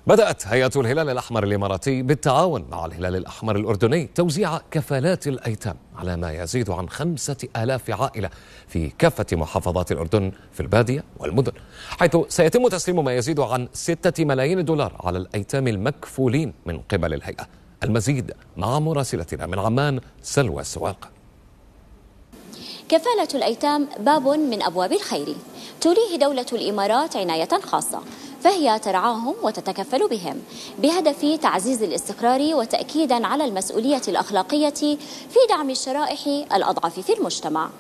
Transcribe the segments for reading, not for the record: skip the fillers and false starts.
بدأت هيئة الهلال الأحمر الإماراتي بالتعاون مع الهلال الأحمر الأردني توزيع كفالات الأيتام على ما يزيد عن 5000 عائلة في كافة محافظات الأردن في البادية والمدن، حيث سيتم تسليم ما يزيد عن 6 ملايين دولار على الأيتام المكفولين من قبل الهيئة. المزيد مع مراسلتنا من عمان سلوى السواق. كفالة الأيتام باب من أبواب الخير توليه دولة الإمارات عناية خاصة، فهي ترعاهم وتتكفل بهم بهدف تعزيز الاستقرار وتأكيدا على المسؤولية الأخلاقية في دعم الشرائح الأضعف في المجتمع.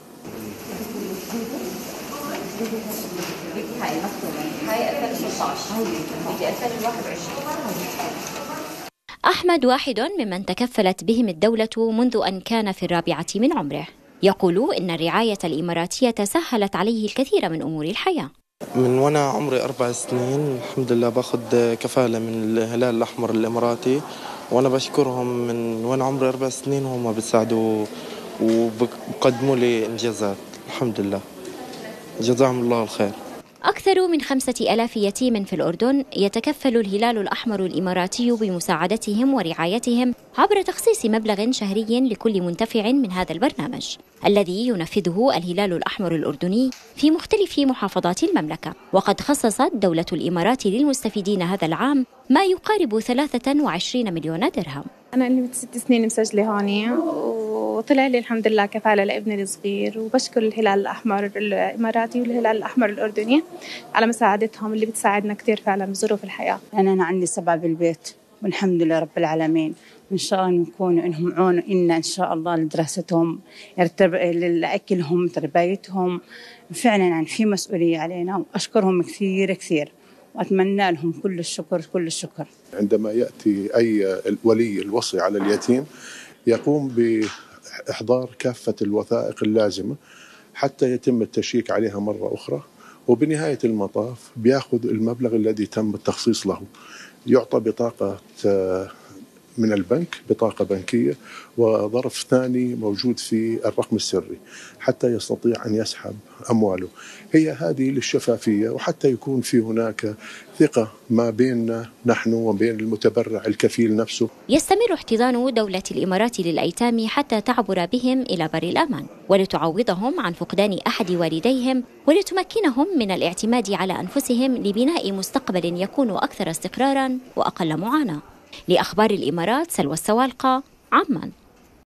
أحمد واحد ممن تكفلت بهم الدولة منذ أن كان في 4 من عمره. يقول إن الرعاية الإماراتية سهلت عليه الكثير من أمور الحياة. من وانا عمري 4 سنين الحمد لله باخذ كفالة من الهلال الأحمر الإماراتي، وانا بشكرهم من وانا عمري 4 سنين وهم بيساعدوا وبقدموا لي إنجازات. الحمد لله جزاهم الله الخير. أكثر من 5000 يتيم في الأردن يتكفل الهلال الأحمر الإماراتي بمساعدتهم ورعايتهم عبر تخصيص مبلغ شهري لكل منتفع من هذا البرنامج الذي ينفذه الهلال الأحمر الأردني في مختلف محافظات المملكة. وقد خصصت دولة الإمارات للمستفيدين هذا العام ما يقارب 23 مليون درهم. أنا اللي 6 سنين مسجلة هون وطلع لي الحمد لله كفالة لابني الصغير، وبشكر الهلال الأحمر الإماراتي والهلال الأحمر الأردني على مساعدتهم اللي بتساعدنا كثير فعلا بظروف الحياة. أنا عندي 7 بالبيت والحمد لله رب العالمين، وإن شاء الله نكون إنهم عون إن إن شاء الله لدراستهم لأكلهم تربيتهم، فعلا يعني في مسؤولية علينا، وأشكرهم كثير كثير وأتمنى لهم كل الشكر كل الشكر. عندما يأتي أي ولي الوصي على اليتيم يقوم بإحضار كافة الوثائق اللازمة حتى يتم التشييك عليها مرة أخرى، وبنهاية المطاف بيأخذ المبلغ الذي تم التخصيص له، يعطى بطاقة من البنك، بطاقة بنكية وظرف ثاني موجود في الرقم السري حتى يستطيع أن يسحب أمواله. هي هذه للشفافية وحتى يكون في هناك ثقة ما بيننا نحن وبين المتبرع الكفيل نفسه. يستمر احتضان دولة الإمارات للأيتام حتى تعبر بهم إلى بر الأمان ولتعوضهم عن فقدان أحد والديهم ولتمكنهم من الاعتماد على أنفسهم لبناء مستقبل يكون أكثر استقراراً وأقل معاناة. لأخبار الإمارات سلوى السوالقة، عمان.